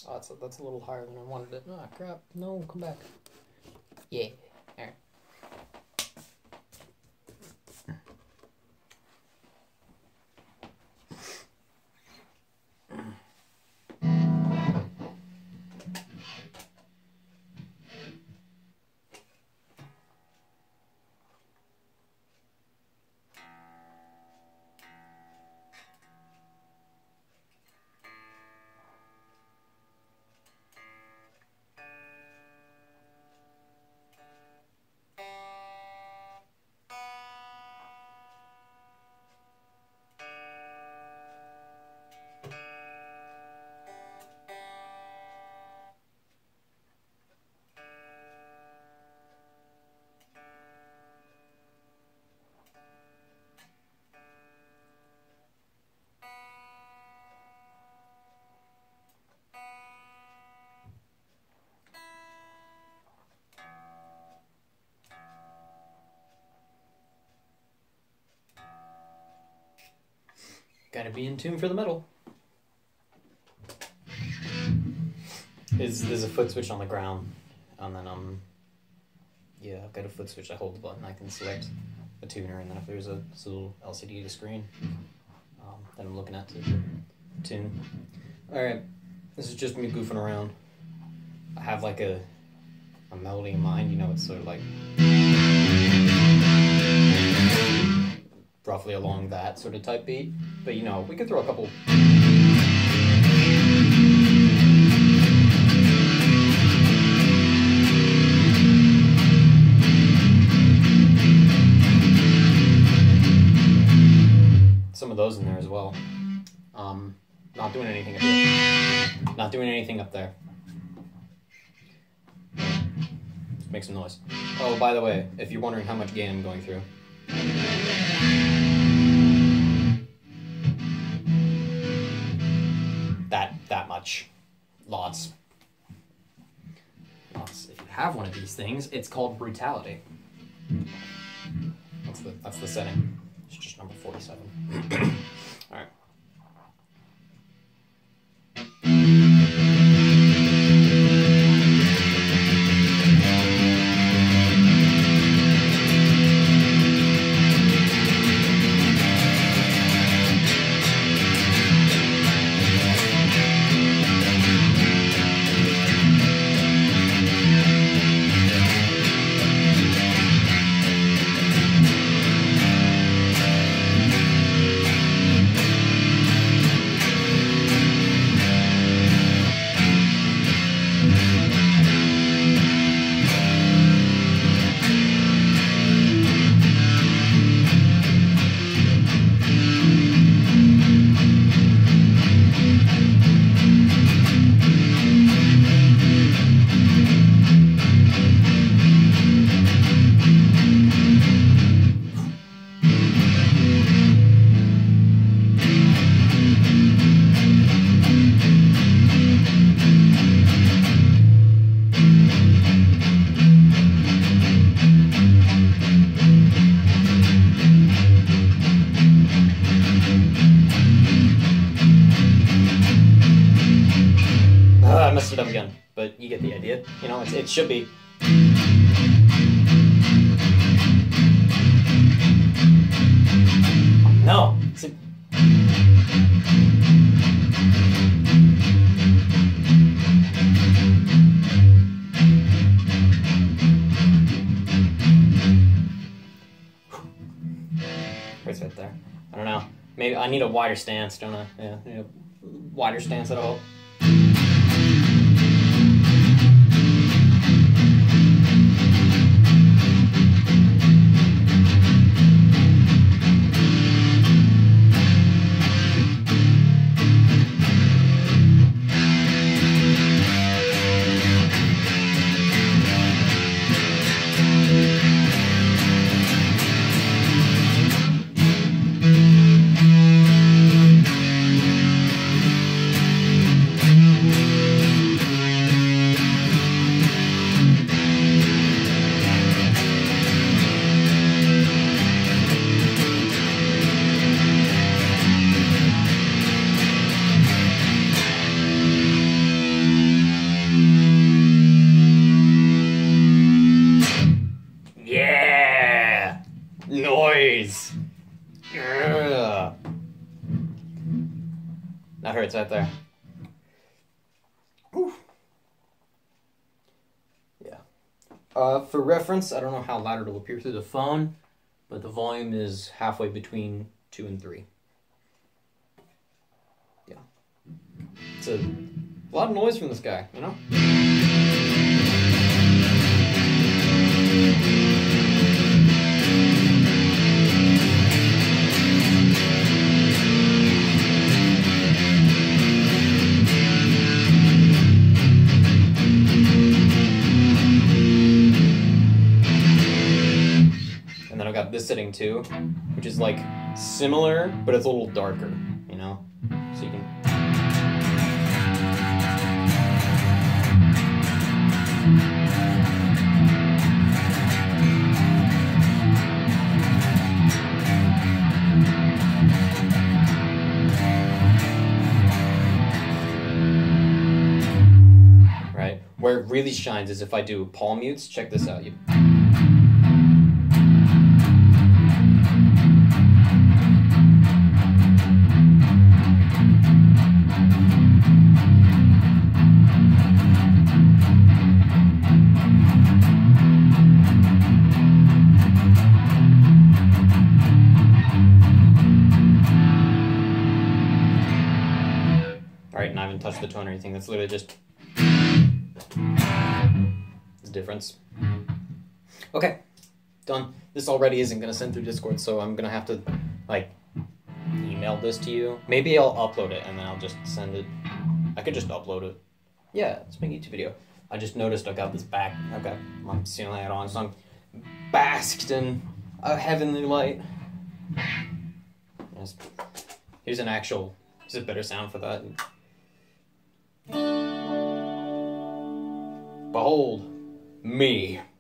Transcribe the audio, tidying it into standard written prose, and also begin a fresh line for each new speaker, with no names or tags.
Oh, that's a little higher than I wanted it. Ah, crap. No, come back. Yeah. Alright. Gotta be in tune for the metal. There's a foot switch on the ground, and then yeah, I've got a foot switch. I hold the button, I can select a tuner, and then if there's a little LCD screen that I'm looking at to tune. All right, this is just me goofing around. I have like a melody in mind, you know, it's sort of like roughly along that sort of type beat, but you know, we could throw a couple. Some of those in there as well. Not doing anything up there. Not doing anything up there. Just make some noise. Oh, by the way, if you're wondering how much gain I'm going through. That much. Lots. Lots. If you have one of these things, it's called brutality. That's the setting. It's just number 47. All right. I messed it up again, but you get the idea. You know, it should be. No. Right there. I don't know. Maybe I need a wider stance, don't I? Yeah, I need a wider stance at all. it's right there. Whew. Yeah. For reference, I don't know how loud it'll appear through the phone, but the volume is halfway between 2 and 3. Yeah. It's a lot of noise from this guy, you know? And then I've got this setting too, which is like similar, but it's a little darker, you know? So you can... Right? Where it really shines is if I do palm mutes. Check this out. Alright, and I haven't touched the tone or anything. That's literally just... It's a difference. Okay, done. This already isn't going to send through Discord, so I'm going to have to, like, email this to you. Maybe I'll upload it, and then I'll just send it. I could just upload it. Yeah, let's make a YouTube video. I just noticed I got this back. Okay, I'm ceiling light on, so I'm basked in a heavenly light. Yes. Here's a better sound for that. Behold me.